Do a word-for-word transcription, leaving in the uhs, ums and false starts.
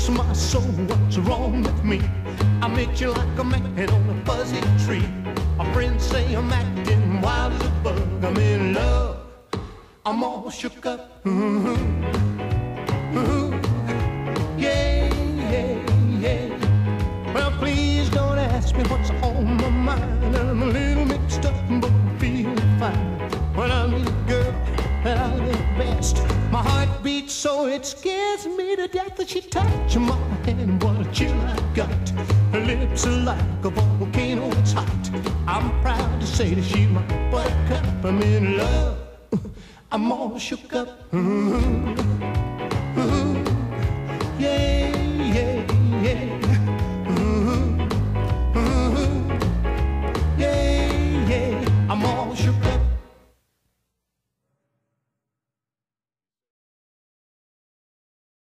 bless my soul, what's wrong with me? I met you like a man on a fuzzy tree. My friends say I'm acting wild as a bug. I'm in love, I'm all shook up. Mm-hmm. Mm-hmm. Yeah, yeah, yeah. Well, please don't ask me what's on my mind. I'm a little mixed up, but I'm feeling fine. When I meet a girl that I love best, my heart beats so it scares me to death. That she touched my hand, what a chill I got. Her lips are like a volcano, it's hot. I'm proud to say that she's my buttercup. I'm in love, I'm all shook up. Mm-hmm.